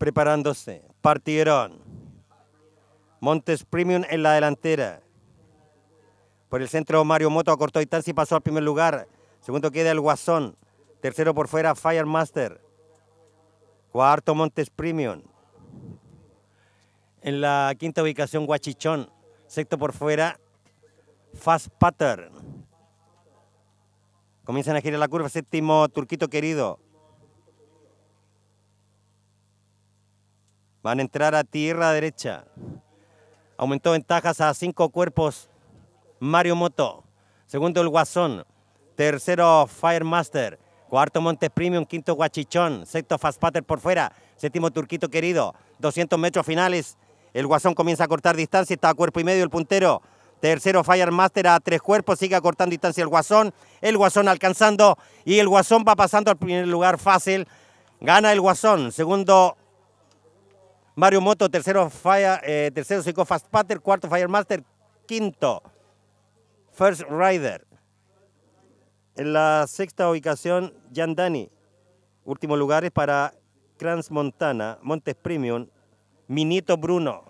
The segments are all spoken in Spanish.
Preparándose. Partieron. Montes Premium en la delantera. Por el centro Mario Moto acortó distancia y pasó al primer lugar. Segundo queda el Guasón. Tercero por fuera Firemaster. Cuarto Montes Premium. En la quinta ubicación Guachichón. Sexto por fuera Fast Pattern. Comienzan a girar la curva. Séptimo Turquito Querido. Van a entrar a tierra derecha. Aumentó ventajas a 5 cuerpos Mario Moto. Segundo el Guasón. Tercero Firemaster. Cuarto Montes Premium. Quinto Guachichón. Sexto Fast Pattern por fuera. Séptimo Turquito Querido. 200 metros finales. El Guasón comienza a cortar distancia. Está a cuerpo y medio el puntero. Tercero Firemaster a 3 cuerpos. Sigue acortando distancia el Guasón. El Guasón alcanzando. Y el Guasón va pasando al primer lugar fácil. Gana el Guasón. Segundo Mario Moto. Tercero Psycho Fast Pattern. Cuarto Firemaster. Quinto First Rider. En la sexta ubicación Yandani. Últimos lugares para Crans Montana, Montes Premium, Minito Bruno.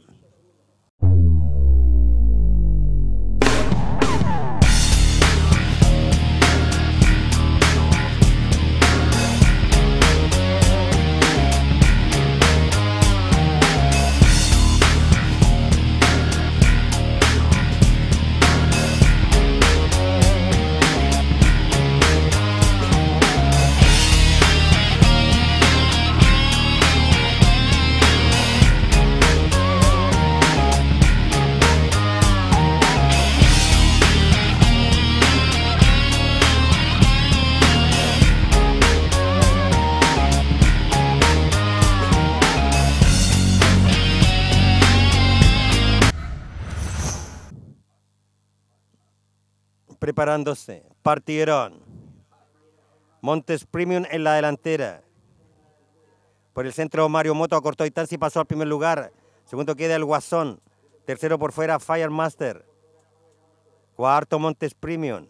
Preparándose. Partieron. Montes Premium en la delantera. Por el centro Mario Moto acortó distancia y pasó al primer lugar. Segundo queda el Guasón. Tercero por fuera Firemaster. Cuarto Montes Premium.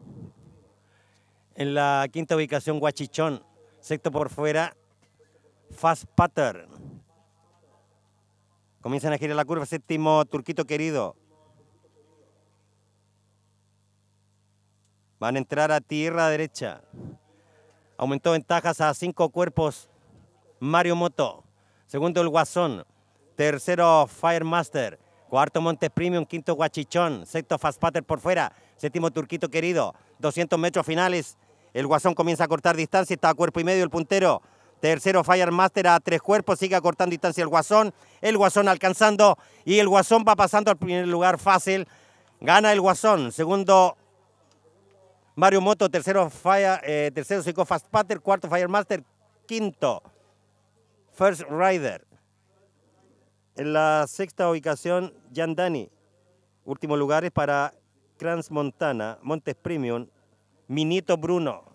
En la quinta ubicación Guachichón. Sexto por fuera Fast Pattern. Comienzan a girar la curva. Séptimo Turquito Querido. Van a entrar a tierra derecha. Aumentó ventajas a 5 cuerpos Mario Moto. Segundo el Guasón. Tercero Firemaster. Cuarto Montes Premium. Quinto Guachichón. Sexto Fast Pattern por fuera. Séptimo Turquito Querido. 200 metros finales. El Guasón comienza a cortar distancia. Está a cuerpo y medio el puntero. Tercero Firemaster a 3 cuerpos. Sigue acortando distancia el Guasón. El Guasón alcanzando. Y el Guasón va pasando al primer lugar fácil. Gana el Guasón. Segundo Mario Moto, tercero Psycho Fast Pattern, cuarto Firemaster, quinto First Rider. En la sexta ubicación Yandani. Últimos lugares para Crans Montana, Montes Premium, Minito Bruno.